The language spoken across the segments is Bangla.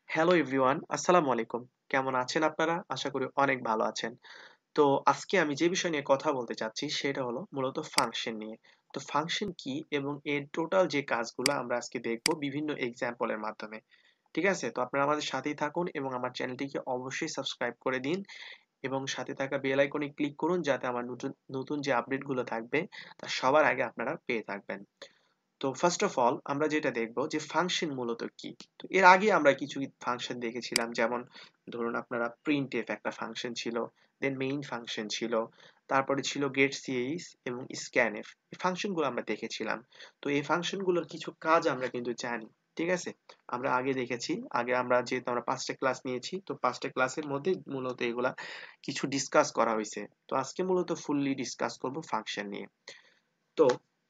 হ্যালো এভরিওয়ান, আসসালামু আলাইকুম। কেমন আছেন আপনারা? আশা করি অনেক ভালো আছেন। তো আজকে আমি যে বিষয় নিয়ে কথা বলতে চাচ্ছি সেটা হলো মূলত ফাংশন নিয়ে। তো ফাংশন কি এবং এর টোটাল যে কাজগুলো আমরা আজকে দেখব বিভিন্ন এক্সাম্পলের মাধ্যমে। ঠিক আছে? তো আপনারা আমাদের সাথেই থাকুন এবং আমার চ্যানেলটিকে অবশ্যই সাবস্ক্রাইব করে দিন এবং সাথে থাকা বেল আইকনে ক্লিক করুন যাতে আমার নতুন নতুন যে আপডেটগুলো থাকবে তা সবার আগে আপনারা পেয়ে থাকবেন। তো ফার্স্ট অফ অল আমরা যেটা দেখবো যে ফাংশন মূলত কি। তো এর আগে আমরা কিছু ফাংশন দেখেছিলাম, যেমন ধরুন আপনারা printf একটা ফাংশন ছিল, দেন মেইন ফাংশন ছিল, তারপরে ছিল getCase এবং scanf। এই ফাংশনগুলো আমরা দেখেছিলাম। তো এই ফাংশনগুলোর কিছু কাজ আমরা কিন্তু জানি। ঠিক আছে, আমরা আগে দেখেছি। আগে আমরা যেহেতু আমরা 5টা ক্লাস নিয়েছি, তো 5টা ক্লাসের মধ্যে মূলত এগুলা কিছু ডিসকাস করা হয়েছে। তো আজকে মূলত ফুললি ডিসকাস করব ফাংশন নিয়ে। তো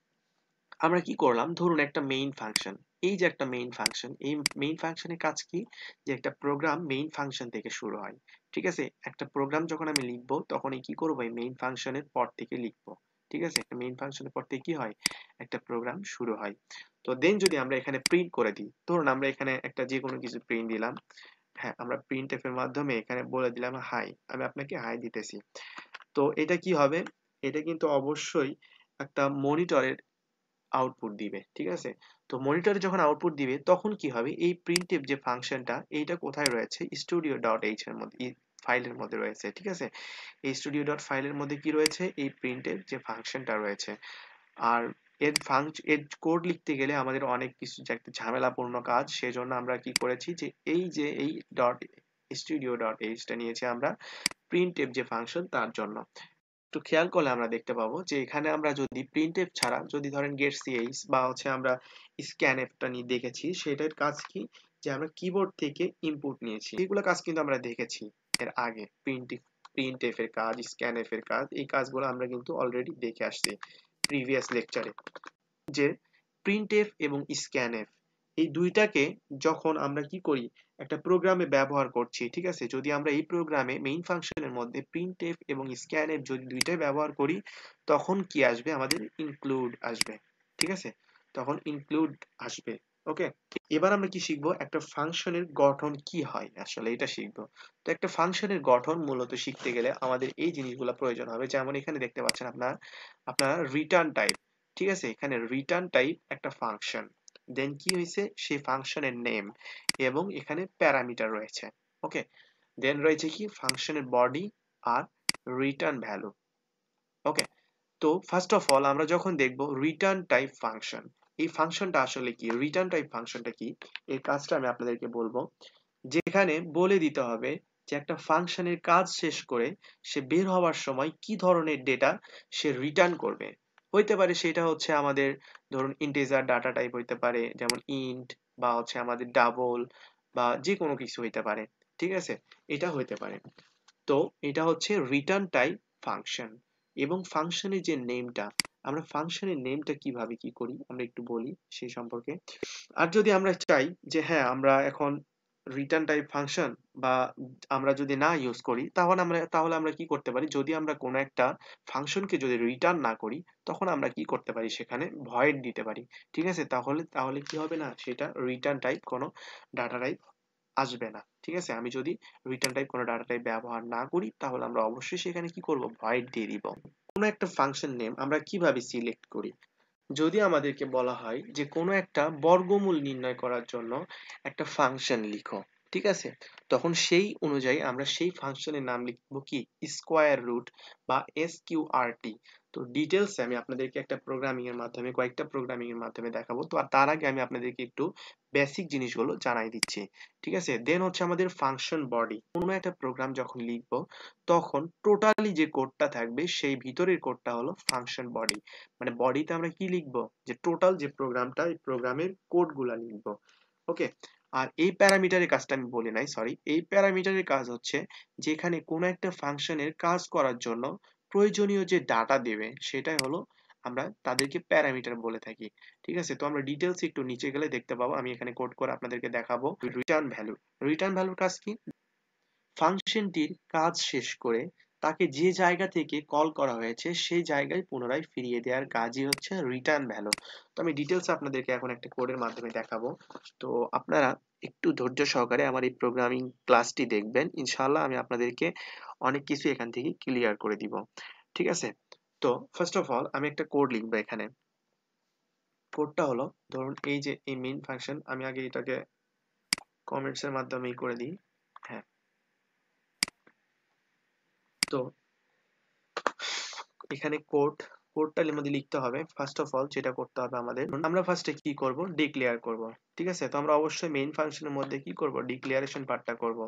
আমরা কি করলাম, ধরুন একটা মেইন ফাংশন। এই যে একটা মেইন ফাংশন, এই মেইন ফাংশনের কাজ কি, যে একটা প্রোগ্রাম মেইন ফাংশন থেকে শুরু হয়। ঠিক আছে, একটা প্রোগ্রাম যখন আমি লিখবো তখন কি করবো, এই মেইন ফাংশনের পর থেকে লিখবো। ঠিক আছে, একটা মেইন ফাংশনের পর থেকে কি হয়, একটা প্রোগ্রাম শুরু হয়। তো দেন যদি আমরা এখানে প্রিন্ট করে দিই, ধরুন আমরা এখানে একটা যে কোনো কিছু প্রিন্ট দিলাম। হ্যাঁ, আমরা প্রিন্ট এর মাধ্যমে এখানে বলে দিলাম হাই, আমি আপনাকে হাই দিতেছি। তো এটা কি হবে, এটা কিন্তু অবশ্যই একটা মনিটরের আউটপুট দিবে। ঠিক আছে, তো মনিটরে যখন আউটপুট দিবে তখন কি হবে, এই printf যে ফাংশনটা এইটা কোথায় রয়েছে, studio.h এর মধ্যে, ফাইলের মধ্যে রয়েছে। ঠিক আছে, এই studio ডট ফাইলের মধ্যে কি রয়েছে, এই printf যে ফাংশনটা রয়েছে। আর এর কোড লিখতে গেলে আমাদের অনেক কিছু যে একটা ঝামেলাপূর্ণ কাজ, সেজন্য আমরা কি করেছি, যে এই ডট স্টুডিও ডট এইচ টা নিয়েছি আমরা printf যে ফাংশন তার জন্য। একটু খেয়াল করলে আমরা দেখতে পাবো যে এখানে আমরা যদি printf ছাড়া যদি ধরেন getch বা হচ্ছে আমরা scanf টা নিয়ে দেখেছি, সেটার কাজ কি, যে আমরা কিবোর্ড থেকে ইনপুট নিয়েছি। এগুলো কাজ কিন্তু আমরা দেখেছি এর আগে। printf এর কাজ, scanf এর কাজ, এই কাজগুলো আমরা কিন্তু অলরেডি দেখে আসছি প্রিভিয়াস লেকচারে। যে printf এবং scanf এই দুইটাকে যখন আমরা কি করি, একটা প্রোগ্রামে ব্যবহার করছি। ঠিক আছে, যদি আমরা এই প্রোগ্রামে মেইন ফাংশনের মধ্যে printf এবং scanf যদি দুইটাই ব্যবহার করি, তখন কি আসবে, আমাদের ইনক্লুড আসবে। ঠিক আছে, তখন ইনক্লুড আসবে। ওকে, এবার আমরা কি শিখবো, একটা ফাংশনের গঠন কি হয় আসলে এটা শিখবো। তো একটা ফাংশনের গঠন মূলত শিখতে গেলে আমাদের এই জিনিসগুলো প্রয়োজন হবে, যেমন এখানে দেখতে পাচ্ছেন আপনারা রিটার্ন টাইপ। ঠিক আছে, এখানে রিটার্ন টাইপ একটা ফাংশন, দেন কি হয়েছে, সেই ফাংশনের নেম এবং এখানে প্যারামিটার রয়েছে। ওকে, দেন রয়েছে কি ফাংশনের বডি আর রিটার্ন ভ্যালু। ওকে, তো ফার্স্ট অফ অল আমরা যখন দেখব রিটার্ন টাইপ ফাংশন, এই ফাংশনটা আসলে কি, রিটার্ন টাইপ ফাংশনটা কি, এই কাজটা আমি আপনাদেরকে বলবো। যেখানে বলে দিতে হবে যে একটা ফাংশনের কাজ শেষ করে সে বের হওয়ার সময় কি ধরনের ডেটা সে রিটার্ন করবে। হইতে পারে সেটা হচ্ছে আমাদের, ধরুন ইন্টিজার ডাটা টাইপ হইতে পারে, যেমন ইন্ট, বা হচ্ছে আমাদের ডাবল, বা যে কোনো কিছু হইতে পারে। ঠিক আছে, এটা হইতে পারে। তো এটা হচ্ছে রিটার্ন টাইপ ফাংশন। এবং ফাংশনের যে নেমটা, আমরা ফাংশনের নেমটা কিভাবে কি করি আমরা একটু বলি সেই সম্পর্কে। আর যদি আমরা চাই যে হ্যাঁ আমরা এখন রিটার্ন টাইপ ফাংশন বা আমরা যদি না ইউজ করি, তাহলে আমরা কি করতে পারি, যদি আমরা কোনো একটা ফাংশনকে যদি রিটার্ন না করি, তখন আমরা কি করতে পারি, সেখানে ভয়েড দিতে পারি। ঠিক আছে, তাহলে তাহলে কি হবে না, সেটা রিটার্ন টাইপ কোনো ডাটা টাইপ আসবে না। ঠিক আছে, আমি যদি রিটার্ন টাইপ কোনো ডাটা টাইপ ব্যবহার না করি, তাহলে আমরা অবশ্যই সেখানে কি করব, ভয়েড দিয়ে দিব। কোনো একটা ফাংশন নেম আমরা কিভাবে সিলেক্ট করি, যদি আমাদেরকে বলা হয় যে কোনো একটা বর্গমূল নির্ণয় করার জন্য একটা ফাংশন লিখো। ঠিক আছে, তখন সেই অনুযায়ী আমরা সেই ফাংশনের নাম লিখবো কি, স্কোয়ার রুট বা SQRT। তো ডিটেলস আমি আপনাদেরকে একটা প্রোগ্রামিং এর মাধ্যমে, কয়েকটা প্রোগ্রামিং এর মাধ্যমে দেখাবো। তো আর তার আগে আমি আপনাদেরকে একটু বেসিক জিনিসগুলো জানাই দিচ্ছি। ঠিক আছে, দেন হচ্ছে আমাদের ফাংশন বডি। কোনো একটা প্রোগ্রাম যখন লিখবো তখন টোটালি যে কোডটা থাকবে সেই ভিতরের কোডটা হলো ফাংশন বডি। মানে বডিতে আমরা কি লিখবো, যে টোটাল যে প্রোগ্রামটা, এই প্রোগ্রামের কোড গুলা লিখবো। ওকে, আর এই প্যারামিটারের কাজটা আমি বলি নাই, সরি। এই প্যারামিটারের কাজ হচ্ছে যেখানে কোনো একটা ফাংশনের কাজ করার জন্য প্রয়োজনীয় যে ডাটা দেবে, সেটাই হলো আমরা তাদেরকে প্যারামিটার বলে থাকি। ঠিক আছে, তো আমরা ডিটেলস একটু নিচে গেলে দেখতে পাবো, আমি এখানে কোড করে আপনাদেরকে দেখাবো। রিটার্ন ভ্যালু, রিটার্ন ভ্যালুর কাজ কি, ফাংশনটির কাজ শেষ করে তাকে যে জায়গা থেকে কল করা হয়েছে সেই জায়গায় পুনরায় ফিরিয়ে দেওয়ার কাজই হচ্ছে রিটার্ন ভ্যালু। তো আমি ডিটেলস আপনাদেরকে এখন একটা কোডের মাধ্যমে দেখাবো। তো আপনারা একটু ধৈর্য সহকারে আমার এই প্রোগ্রামিং ক্লাসটি দেখবেন, ইনশাআল্লাহ আমি আপনাদেরকে অনেক কিছু এখান থেকে ক্লিয়ার করে দিব। ঠিক আছে? তো ফার্স্ট অফ অল আমি একটা কোড লিখবো এখানে। কোডটা হলো, ধরুন এই যে এই মেইন ফাংশন, আমি আগে এটাকে কমেন্টস এর মাধ্যমেই করে দিই। হ্যাঁ, তো এখানে কোডটার মধ্যে লিখতে হবে। ফার্স্ট অফ অল যেটা করতে হবে আমাদের, আমরা ফার্স্টে কি করব, ডিক্লেয়ার করব। ঠিক আছে? তো আমরা অবশ্যই মেইন ফাংশনের মধ্যে কি করব, ডিক্লারেশন পার্টটা করব।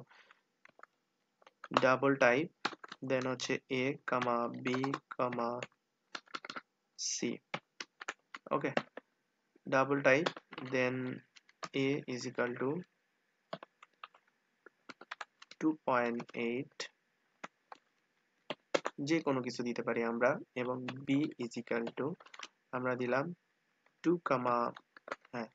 ডাবল টাইপ, দেন হচ্ছে a comma b comma c। Okay, double type, then a is equal to 2.8, যে কোনো কিছু দিতে পারি আমরা, এবং b is equal to আমরা দিলাম 2 কমা, হ্যাঁ,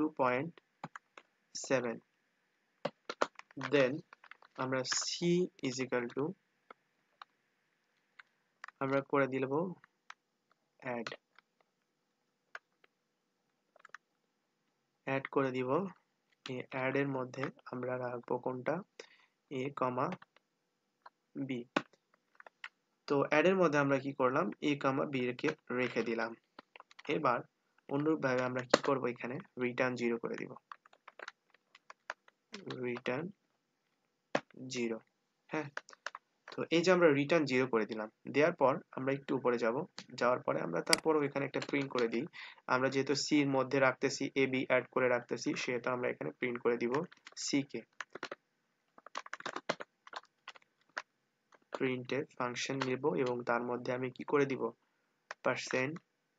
2.7, দেন আমরা c is equal to আমরা করে দিব অ্যাড করে দিব। এই অ্যাড এর মধ্যে আমরা রাখবো কোনটা, a কমা b। তো অ্যাড এর মধ্যে আমরা কি করলাম, a কমা b কে রেখে দিলাম। এবার অনুরূপভাবে আমরা কি করব, এখানে রিটার্ন 0 করে দিব, রিটার্ন 0। হ্যাঁ, তো এই যে আমরা রিটার্ন 0 করে দিলাম, দেওয়ার পর আমরা একটু উপরে যাব, যাওয়ার পরে আমরা তারপরও এখানে একটা প্রিন্ট করে দিই। আমরা যেহেতু c এর মধ্যে রাখতেছি, a b অ্যাড করে রাখতেছি, সেহেতু আমরা এখানে প্রিন্ট করে দিব c কে। প্রিন্টের ফাংশন নেব এবং তার মধ্যে আমি কি করে দিব, পার্সেন্ট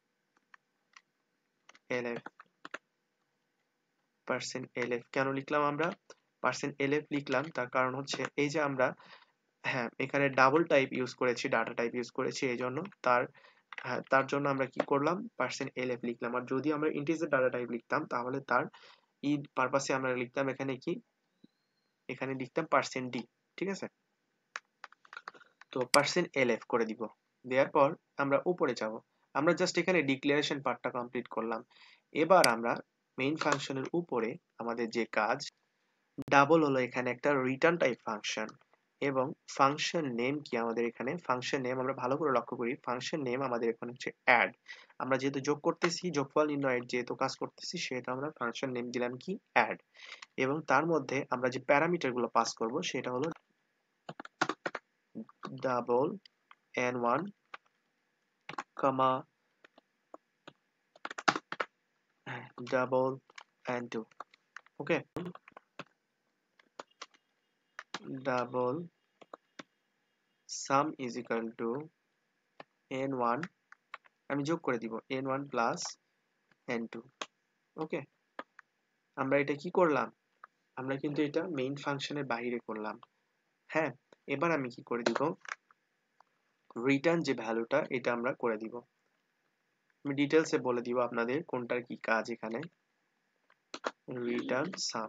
lf। পার্সেন্ট lf কেন লিখলাম আমরা, পার্সেন্ট lf লিখলাম তার কারণ হচ্ছে এই যে আমরা, হ্যাঁ, এখানে ডাবল টাইপ ইউজ করেছি, ডাটা টাইপ ইউজ করেছি, এই জন্য তার, হ্যাঁ, তার জন্য আমরা কি করলাম, পার্সেন্ট lf লিখলাম। আর যদি আমরা ইন্টিজার ডাটা টাইপ লিখতাম তাহলে তার ই পারপাসে আমরা লিখতাম এখানে কি, এখানে লিখতাম পার্সেন্ট d। ঠিক আছে? তো পার্সেন্ট lf করে দিব, দেওয়ার পর আমরা উপরে যাব। আমরা জাস্ট এখানে ডিক্লারেশন পার্টটা কমপ্লিট করলাম। এবার আমরা মেইন ফাংশনের উপরে আমাদের যে কাজ, ডাবল হলো এখানে একটা রিটার্ন টাইপ ফাংশন, এবং ফাংশন নেম কি আমাদের এখানে, ফাংশন নেম আমরা ভালো করে লক্ষ্য করি, ফাংশন নেম আমাদের এখানে হচ্ছে অ্যাড। আমরা যেহেতু যোগ করতেছি, যোগফল নির্ণয়ের যেহেতু কাজ করতেছি, সেহেতু আমরা ফাংশন নেম দিলাম কি, অ্যাড। এবং তার মধ্যে আমরা যে প্যারামিটার গুলো পাস করব সেটা হলো double n1 comma double n2। Okay, double sum is equal to n1, আমি যোগ করে দিব n1 প্লাস n2। ওকে, আমরা এটা কি করলাম, আমরা কিন্তু এটা মেইন ফাংশনের বাইরে করলাম। হ্যাঁ, এবার আমি কি করে দিব, রিটার্ন যে ভ্যালুটা এটা আমরা করে দিব। আমি ডিটেলসে বলে দিব আপনাদের কোনটার কি কাজ। এখানে রিটার্ন সাম,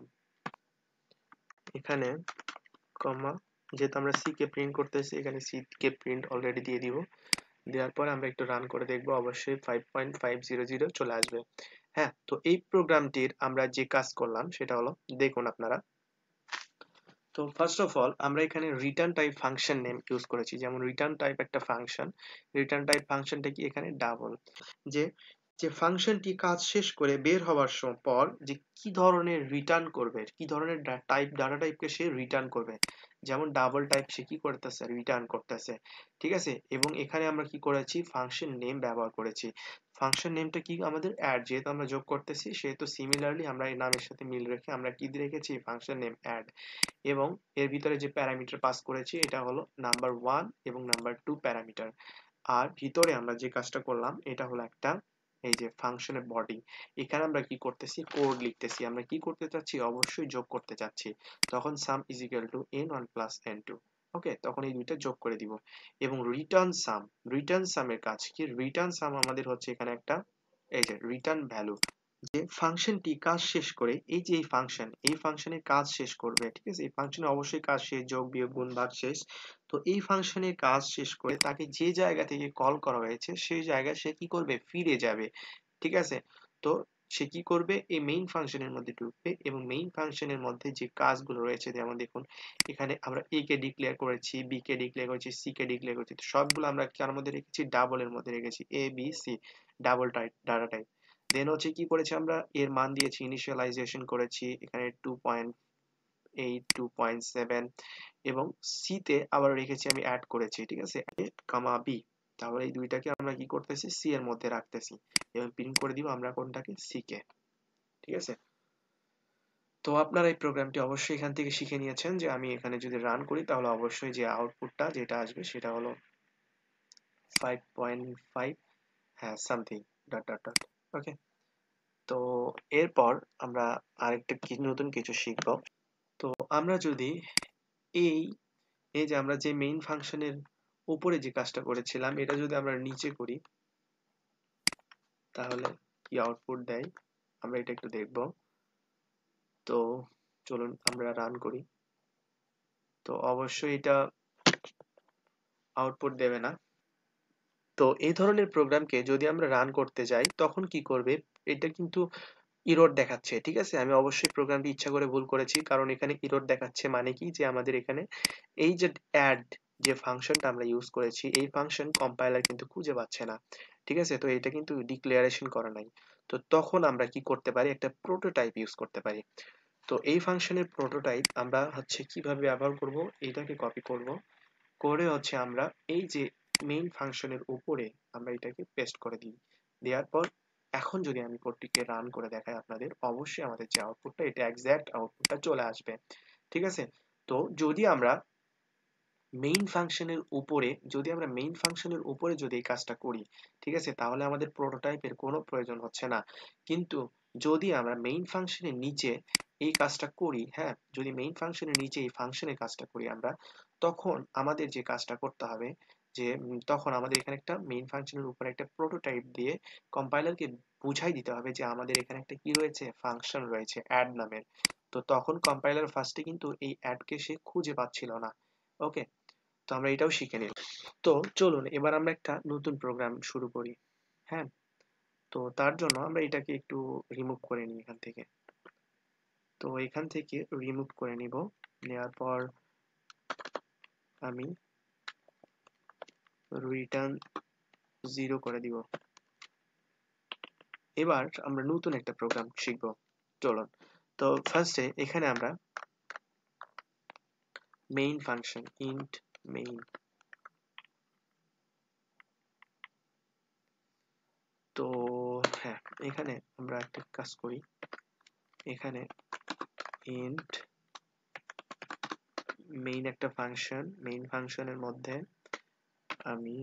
এখানে কমা, যেহেতু আমরা সি কে প্রিন্ট করতেছি, এখানে সি কে প্রিন্ট অলরেডি দিয়ে দিব। দেওয়ার পর আমরা একটু রান করে দেখবো, অবশ্যই 5.500 চলে আসবে। হ্যাঁ, তো এই প্রোগ্রামটির আমরা যে কাজ করলাম সেটা হলো, দেখুন আপনারা, তো ফার্স্ট অফ অল আমরা এখানে return type function name use করেছি। যেমন রিটার্ন টাইপ একটা ফাংশন, রিটার্ন টাইপ ফাংশনটা কি, এখানে ডাবল, যে যে ফাংশনটি কাজ শেষ করে বের হওয়ার পর যে কি ধরনের রিটার্ন করবে, কি ধরনের টাইপ, ডাটা টাইপকে সে রিটার্ন করবে। যেমন ডাবল টাইপ সে কি করতেছে, রিটার্ন করতেছে। ঠিক আছে? এবং এখানে আমরা কি করেছি, ফাংশন নেম ব্যবহার করেছি। ফাংশন নেমটা কি আমাদের অ্যাড, যেহেতু আমরা যোগ করতেছি সেহেতু সিমিলারলি আমরা এই নামের সাথে মিল রেখে আমরা কি দিয়ে রেখেছি, ফাংশন নেম অ্যাড। এবং এর ভিতরে যে প্যারামিটার পাস করেছি এটা হলো নাম্বার 1 এবং নাম্বার 2 প্যারামিটার। আর ভিতরে আমরা যে কাজটা করলাম এটা হলো একটা, এই যে ফাংশনের বডি, এখানে আমরা কি করতেছি, কোড লিখতেছি। আমরা কি করতে চাচ্ছি, অবশ্যই যোগ করতে চাচ্ছি। তখন sum is equal to n1 plus n2। Okay, তখন এই দুইটা যোগ করে দিব। এবং রিটার্ন সাম, রিটার্ন সামের কাজ কি, রিটার্ন সাম আমাদের হচ্ছে এখানে একটা, এই যে রিটার্ন ভ্যালু, যে ফাংশনটি কাজ শেষ করে, এই যে এই ফাংশন, এই ফাংশনের কাজ শেষ করবে। ঠিক আছে? এই ফাংশনে অবশ্যই কাজ শেষ, যোগ বিয়োগ গুণ ভাগ শেষ। তো এই ফাংশনের কাজ শেষ করে তাকে যে জায়গা থেকে কল করা হয়েছে সেই জায়গায় সে কি করবে, ফিরে যাবে। ঠিক আছে? তো সে কি করবে, এই মেইন ফাংশনের মধ্যে ঢুকবে এবং মেইন ফাংশনের মধ্যে যে কাজগুলো রয়েছে, যেমন দেখুন এখানে আমরা a কে ডিক্লেয়ার করেছি, b কে ডিক্লেয়ার করেছি, c কে ডিক্লেয়ার করেছি, তো সবগুলো আমরা কার মধ্যে রেখেছি, ডাবলের মধ্যে রেখেছি, a b c, double type data type. Then হচ্ছে কি করেছি, আমরা এর মান দিয়েছি, ইনিশিয়ালাইজেশন করেছি এখানে 2.8 2.7, এবং সি তে আবার রেখেছি, আমি অ্যাড করেছি, ঠিক আছে, a, বি। তাহলে এই দুইটাকে আমরা কি করতেছি, সি এর মধ্যে রাখতেছি এবং প্রিন্ট করে দিব আমরা কোনটাকে, সি কে। ঠিক আছে, তো আপনারা এই প্রোগ্রামটি অবশ্যই এখান থেকে শিখে নিয়েছেন যে আমি এখানে যদি রান করি তাহলে অবশ্যই যে আউটপুটটা যেটা আসবে সেটা হলো 5.5, হ্যাঁ something, dot dot dot. Okay, তো এরপর আমরা আরেকটা নতুন কিছু শিখব। তো আমরা যদি এই এই যে আমরা যে মেইন ফাংশনের উপরে যে কাজটা করেছিলাম এটা যদি আমরা নিচে করি তাহলে কি আউটপুট দেয় আমরা এটা একটু দেখব। তো চলুন আমরা রান করি। তো অবশ্যই এটা আউটপুট দেবে না। তো এই ধরনের প্রোগ্রামকে যদি আমরা রান করতে যাই তখন কি করবে, এটা কিন্তু ইরর দেখাচ্ছে, ঠিক আছে, আমি অবশ্যই প্রোগ্রামটি ইচ্ছা করে ভুল করেছি, কারণ এখানে ইরর দেখাচ্ছে মানে কি, যে আমাদের এখানে এই যে অ্যাড যে ফাংশনটা আমরা ইউজ করেছি এই ফাংশন কম্পাইলার কিন্তু খুঁজে পাচ্ছে না। ঠিক আছে, তো এটা কিন্তু ডিক্লারেশন করা নাই। তো তখন আমরা কি করতে পারি, একটা প্রোটোটাইপ ইউজ করতে পারি। তো এই ফাংশনের প্রোটোটাইপ আমরা হচ্ছে কিভাবে ব্যবহার করব, এটাকে কপি করব, করে হচ্ছে আমরা এই যে মেইন ফাংশনের উপরে আমরা এটাকে পেস্ট করে দিই। দেওয়ার পর এখন যদি আমি কোডটিকে রান করে দেখাই আপনাদের, অবশ্যই আমাদের যে আউটপুটটা এটা এক্সাক্ট আউটপুটটা চলে আসবে। ঠিক আছে, তো যদি আমরা মেইন ফাংশনের উপরে যদি এই কাজটা করি, ঠিক আছে, তাহলে আমাদের প্রোটোটাইপের কোনো প্রয়োজন হচ্ছে না। কিন্তু যদি আমরা মেইন ফাংশনের নিচে এই কাজটা করি, হ্যাঁ, যদি মেইন ফাংশনের নিচে এই ফাংশনের কাজটা করি আমরা, তখন আমাদের যে কাজটা করতে হবে যে তখন আমাদের এখানে একটা মেইন ফাংশনের উপরে একটা প্রোটোটাইপ দিয়ে কম্পাইলারকে বুঝাই দিতে হবে যে আমাদের এখানে একটা কি রয়েছে, ফাংশন রয়েছে অ্যাড নামের। তো তখন কম্পাইলার ফার্স্টে কিন্তু এই অ্যাডকে সে খুঁজে পাচ্ছিল না। ওকে, তো আমরা এটাও শিখে নিলাম। তো চলুন এবার আমরা একটা নতুন প্রোগ্রাম শুরু করি। হ্যাঁ, তো তার জন্য আমরা এটাকে একটু রিমুভ করে নিই এখান থেকে। তো এখান থেকে রিমুভ করে নিব, নেওয়ার পর আমি রিটার্ন 0 করে দিব। এবার আমরা নতুন একটা প্রোগ্রাম শিখব। চলুন, তো ফার্স্টে এখানে আমরা মেইন ফাংশন ইন্ট মেইন, তো হ্যাঁ এখানে আমরা একটা কাজ করি, এখানে ইন্ট মেইন একটা ফাংশন, মেইন ফাংশনের মধ্যে আমি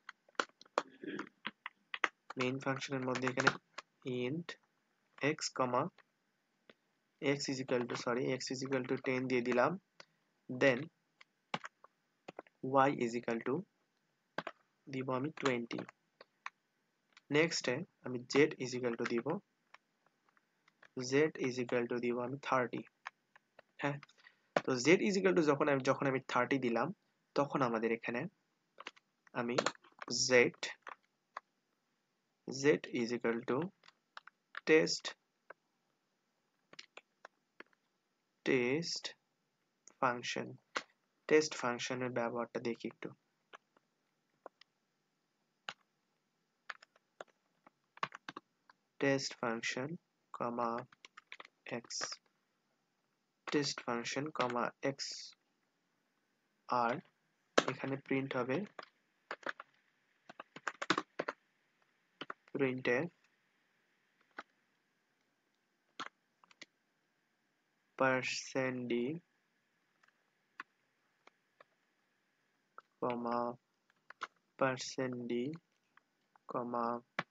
এখানে int x, x is equal to 10 দিয়ে দিলাম, দেন y is equal to দিব আমি 20, নেক্সট আমি z is equal to দিব, দিব আমি 30। হ্যাঁ, তো z is equal to যখন আমি 30 দিলাম তখন আমাদের এখানে আমি z is equal to test function, test ফাংশনের ব্যবহারটা দেখি একটু। Test function comma x, test function comma x, আর এখানে প্রিন্ট হবে printf %d কমা %d কমা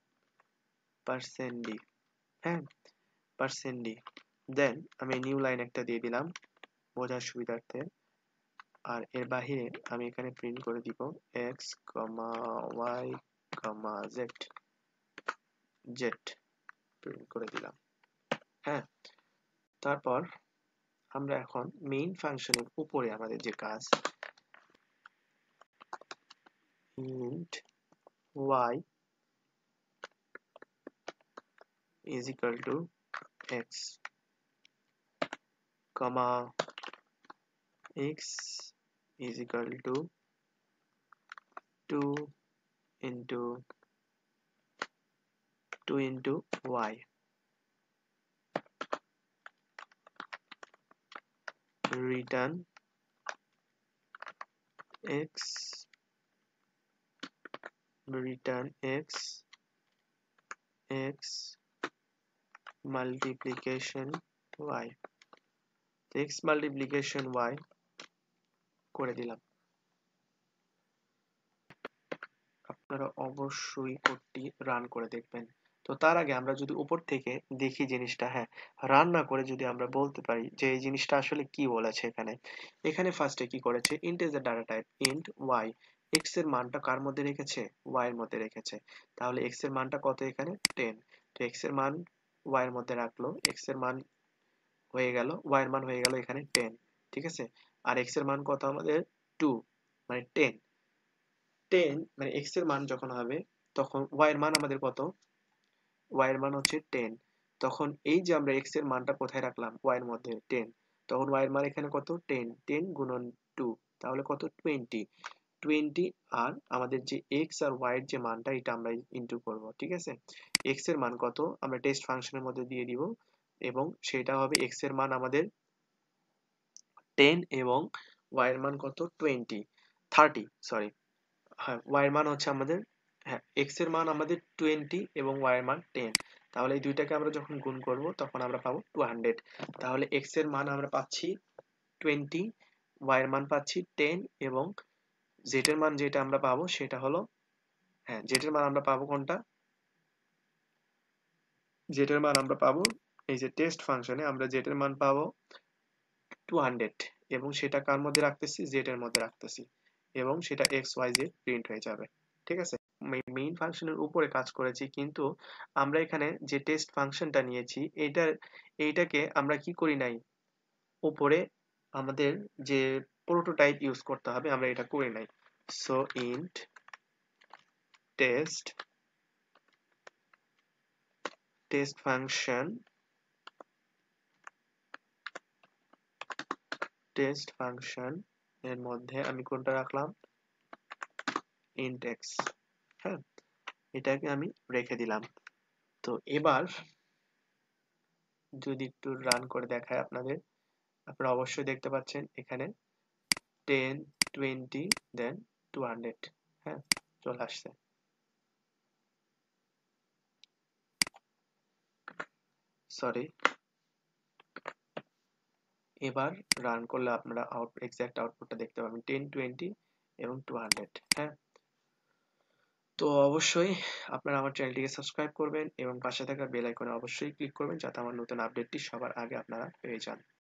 %d, হ্যাঁ %d, দেন আমি নিউ লাইন একটা দিয়ে দিলাম বোঝার সুবিধার্থে, আর এর বাহিরে আমি এখানে প্রিন্ট করে দিব x, y, z, প্রিন্ট করে দিলাম। হ্যাঁ, তারপর আমরা এখন মেইন ফাংশনের উপরে আমাদের যে কাজ, int y is equal to x, comma x is equal to 2 into 2 into y. Return x, x multiplication y. x multiplication y করে দিলাম। আপনারা অবশ্যই কোডটি রান করে দেখবেন। তো তার আগে আমরা যদি উপর থেকে দেখি জিনিসটা, হ্যাঁ, রান না করে যদি আমরা বলতে পারি যে এই জিনিসটা আসলে কি বলেছে এখানে। এখানে ফার্স্টে কি করেছে, integer data type int y, x এর মানটা কার মধ্যে রেখেছে, y এর মধ্যে রেখেছে। তাহলে x এর মানটা কত এখানে 10। তো x এর মান y এর মধ্যে রাখলো, x এর মান হয়ে গেল, y এর মান হয়ে গেল এখানে 10, ঠিক আছে। আর x এর মান কত আমাদের 2, মানে 10। 10 মানে x এর মান যখন হবে তখন y এর মান আমাদের কত, y এর মান হচ্ছে 10। তখন এই যে আমরা x এর মানটা কোথায় রাখলাম, y এর মধ্যে 10, তখন y এর মান এখানে কত 10, 10 গুণন 2, তাহলে কত 20, 20। আর আমাদের যে x আর y এর যে মানটা এটা আমরা ইনটু করব, ঠিক আছে। x এর মান কত আমরা টেস্ট ফাংশনের মধ্যে দিয়ে দিব, এবং সেটা হবে x এর মান আমাদের 10 এবং y এর মান কত 20, 30 সরি, হ্যাঁ y এর মান হচ্ছে আমাদের, হ্যাঁ x এর মান আমাদের 20 এবং y এর মান 10। তাহলে এই দুইটাকে আমরা যখন গুণ করব তখন আমরা পাবো 200। তাহলে x এর মান আমরা পাচ্ছি 20, y এর মান পাচ্ছি 10, এবং z এর মান যেটা আমরা পাবো সেটা হলো, হ্যাঁ z এর মান আমরা পাবো কোনটা, z এর মান আমরা পাবো এই যে টেস্ট ফাংশনে আমরা z এর মান পাবো 200, এবং সেটা কার মধ্যে রাখতেছি, z এর মধ্যে রাখতেছি, এবং সেটা x y z প্রিন্ট হয়ে যাবে, ঠিক আছে। মেইন ফাংশনের উপরে কাজ করেছি, কিন্তু আমরা এখানে যে টেস্ট ফাংশনটা নিয়েছি এইটাকে আমরা কি করি নাই, উপরে আমাদের যে প্রোটোটাইপ ইউজ করতে হবে আমরা এটা করি নাই। So int test, test function, test function এর মধ্যে আমি কোনটা রাখলাম, ইন্ট x, হ্যাঁ, এটাকে আমি রেখে দিলাম। তো এবার যদি একটু রান করে দেখায় আপনাদের, আপনারা অবশ্যই দেখতে পাচ্ছেন এখানে 10, 20 দেন 200, হ্যাঁ চলে আসছে। সরি, এবার রান করলে আপনারা এক্সাক্ট আউটপুটটা দেখতে পাবেন 10, 20 এবং 200, হ্যাঁ। তো অবশ্যই আপনারা আমার চ্যানেলটিকে সাবস্ক্রাইব করবেন এবং পাশে থাকা বেল আইকনে অবশ্যই ক্লিক করবেন যাতে আমার নতুন আপডেটটি সবার আগে আপনারা পেয়ে যান।